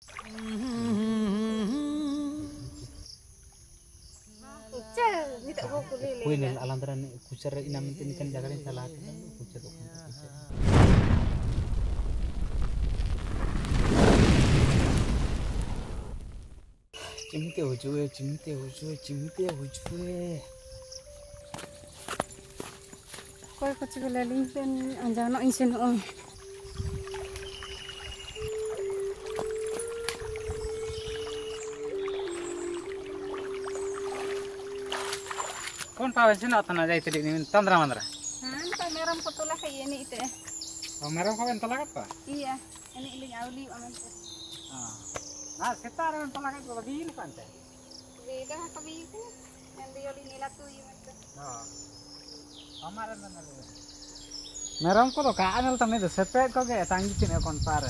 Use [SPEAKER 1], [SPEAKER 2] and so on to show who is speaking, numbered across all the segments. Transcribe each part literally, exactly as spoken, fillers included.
[SPEAKER 1] Kuih nih alantaran kucar inam ini kan jagain salah kucar tuh kucar. Cimite ujue, cimite ujue, cimite ujue.
[SPEAKER 2] Kau kecil lagi kan anda nak insen on.
[SPEAKER 1] Kau tahu sih nak tanah jahit ini tandra mandra.
[SPEAKER 2] Hah, kau meram kotolah kayak ini itu.
[SPEAKER 1] Oh meram kau entah apa?
[SPEAKER 2] Iya, ini ini auli aman.
[SPEAKER 1] Ah, nah sekarang entah lagi kalau begini kan teh.
[SPEAKER 2] Beda kami itu, yang dia nilai tuh itu.
[SPEAKER 1] Oh, amaran mana lu? Meram kau tuh kan tamnya tuh sepet kau kayak tanggi cina konpare.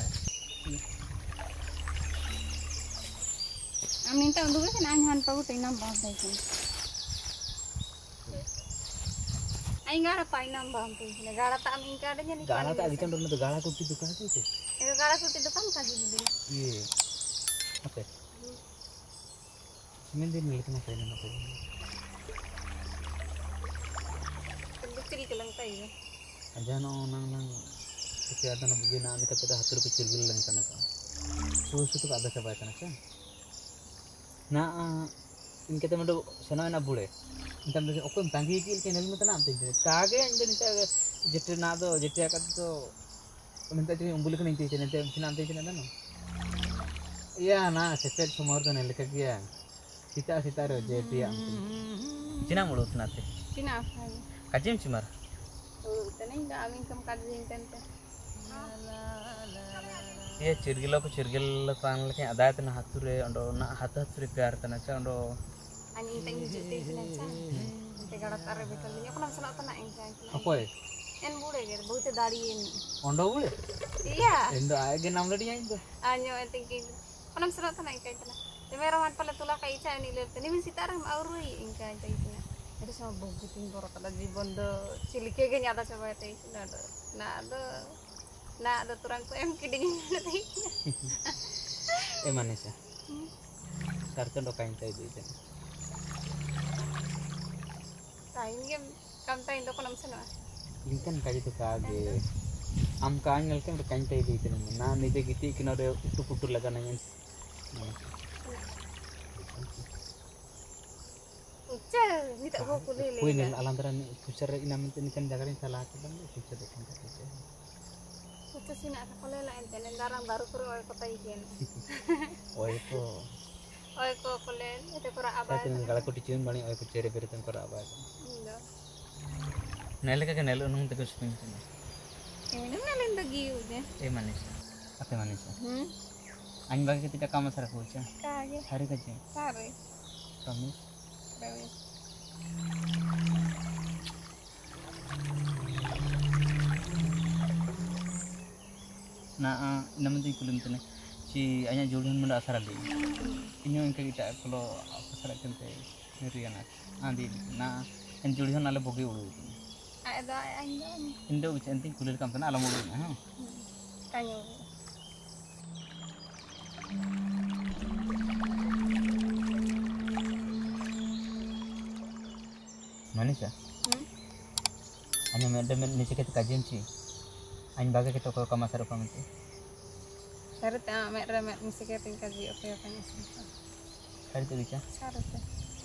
[SPEAKER 2] Amin tahu dulu kan anhan pau tinggal bahasa itu. Aing gara painam bampu. Negara tak amin kada nya ni.
[SPEAKER 1] Gala tak dikan dulu tuh gala tuh dukan tuh sih.
[SPEAKER 2] Negara tuh itu kan kaji dulu.
[SPEAKER 1] Iya. Apa? Semen dia milik apa ini apa ini?
[SPEAKER 2] Bukti kelang tay ya.
[SPEAKER 1] Aja no nang nang setiap ada nabi na anda kata dah hatur kecil bilang kan apa? Susu tuh ada coba kan kan? Nah, ini kita mendu sana na boleh. Entah mungkin aku tanggi kil kenal mata nam tinggi. Kage anda minta jete na do jete akat do minta jadi umbul kan inti jadi nanti nam tinggi nana no. Iya na sepet semua orang nilai kagian. Sita sita ro jete yang. Cina mulut nanti.
[SPEAKER 2] Cina apa?
[SPEAKER 1] Kajim cimar.
[SPEAKER 2] Oh, tening dah amin kam kaji tente.
[SPEAKER 1] Iya cirgil aku cirgil kan lagi ada itu nah hature ondo nak hata hature biar tanah cah ondo.
[SPEAKER 2] Ani teng jute sinasa. Ente gara tare bekal ni aku langsung nak tanah engkau.
[SPEAKER 1] Apa ya?
[SPEAKER 2] En boleh gitu, बहुत दाढ़ी ini.
[SPEAKER 1] Ondo boleh?
[SPEAKER 2] Iya.
[SPEAKER 1] Endo aja nam lagi yang itu.
[SPEAKER 2] Anyo ente kini. Aku langsung nak tanah engkau tanah. Tapi rawan pala tulah kai cah ni lihat. Ni mesti taram aurui engkau ente itu. Itu sama bogutin borok ada di bondo cilike ke nyata coba itu. Nada, nada, nada turang tu em kiding nanti.
[SPEAKER 1] Eh mana sih? Sarton do kain tay itu.
[SPEAKER 2] Kain game kam tay itu kolam sana.
[SPEAKER 1] Ini kan kaji tu kage. Am kain ngal kan kain tay itu. Nah ni je gitu kena ada utuh utuh laga nanya.
[SPEAKER 2] Ucap, ni tak boleh kulih.
[SPEAKER 1] Kuih nih alantaran kucar inam ini kan jagain salah tu kan kucar tu kan.
[SPEAKER 2] Ucap sih nak kulih lah ente. Nendarang baru kuru oi kota ikan.
[SPEAKER 1] Oh itu.
[SPEAKER 2] Oi ko kulih, itu kura apa?
[SPEAKER 1] Saya tinggal kalau dicium balik oi kucar beritan kora apa?
[SPEAKER 2] Iya.
[SPEAKER 1] Nela kagak nela nung tegus pun.
[SPEAKER 2] Ini mana yang bagiu deh?
[SPEAKER 1] Eh manis. Apa manis?
[SPEAKER 2] Hmm.
[SPEAKER 1] Anh bagi kita kamu sarap kuca.
[SPEAKER 2] Kage.
[SPEAKER 1] Hari kerja.
[SPEAKER 2] Sare.
[SPEAKER 1] Promise.
[SPEAKER 2] Promise.
[SPEAKER 1] Nah, namun tu kulim tu ni, si ayah jualan muda asal lagi. Ini yang kita kalau apa sarak kita ngeri anak. Andi, nah, yang jualan nala bogi ulu.
[SPEAKER 2] Ada anda.
[SPEAKER 1] Indo bisa nanti kulit kamu tu alam ulu. Ha.
[SPEAKER 2] Kanyo.
[SPEAKER 1] Manis ya?
[SPEAKER 2] Hmm.
[SPEAKER 1] Hanya macam ni sikit kajian sih. Anh bagai kita kalau kamu sarap kamu tu.
[SPEAKER 2] Sare ta mek remek mesti keting kaji oke oke ni sih.
[SPEAKER 1] Hari tu bisa.
[SPEAKER 2] Sare ta.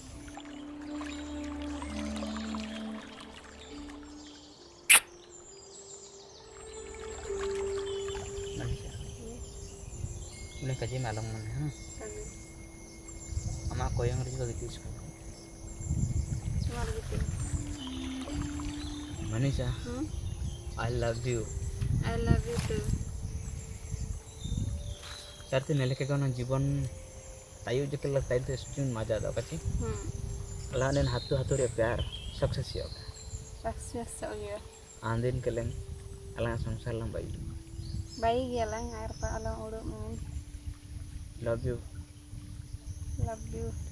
[SPEAKER 1] Manis ya. Boleh kaji malam mana? Ha. Ama aku yang juga gitu sekarang.
[SPEAKER 2] Cuma begitu.
[SPEAKER 1] Manis ya.
[SPEAKER 2] Hmm.
[SPEAKER 1] I love you.
[SPEAKER 2] I love you too.
[SPEAKER 1] Cerita nilai keganan जीवन तायु जो केला तायु तो सुजून मजा आता कच्ची
[SPEAKER 2] Hmm.
[SPEAKER 1] लाने हाथु हाथु रे प्यार सक्सेस यो
[SPEAKER 2] Sukses so ya.
[SPEAKER 1] आंधेन केलें अलांग संसार लंग बाई
[SPEAKER 2] Baik ya lang air pa alang urut min.
[SPEAKER 1] love you
[SPEAKER 2] Love you.